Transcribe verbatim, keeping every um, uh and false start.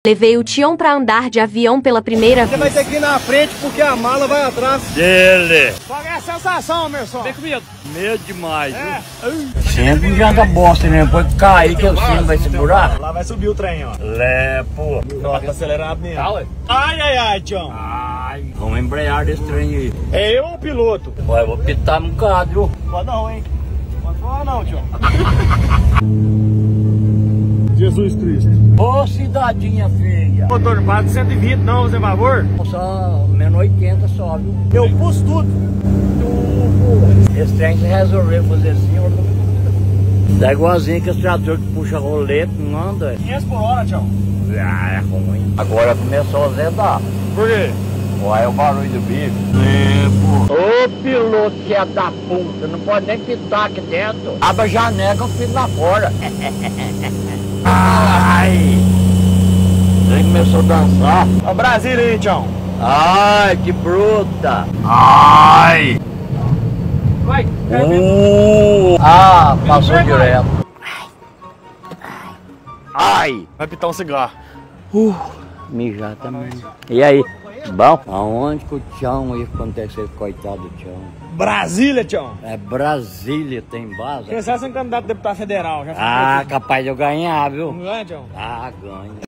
Levei o Tião pra andar de avião pela primeira Você vez. vai ter que ir na frente porque a mala vai atrás dele. Qual é a sensação, meu só? Vem comigo. Medo demais, É. Sempre não adianta bosta, né? Depois cair que o cinto vai segurar. Lá vai subir o trem, ó. Lepo. Ó, tá acelerado mesmo. Tá, ué. Ai, ai, ai, Tião. Ai, vamos embrear desse trem aí. É eu ou o piloto? Ué, eu vou pitar um bocado, viu? Pode não, hein? Pode falar não, Tião. Jesus Cristo. Ô, cidadinha feia. Motor não passa de cento e vinte não, você favor? Só menos oitenta só, viu? Eu pus tudo. Esse trem se resolveu fazer assim, ó. É igualzinho que esse trator que puxa rolete, não anda. quinhentos por hora, Tião. Ah, é ruim. Agora começou a zedar. Por quê? Olha o barulho do bicho. Tempo. Ô piloto que é da puta, não pode nem pitar aqui dentro. Abre a janela que eu fico lá fora. Ai! Ele começou a dançar. Ó, Brasília aí, Tião. Ai, que bruta! Ai! Vai. Uh, ah, passou Vai, vai. direto. Ai! Vai pitar um cigarro. Uh, mijar também. E aí? Bom? Aonde que o Tião ia acontecer, coitado do Tião? Brasília, Tião. É Brasília, tem base. Quem sabe ser um candidato a deputado federal. Já Ah, capaz de eu ganhar, viu? Não é, Tião? Ah, ganha.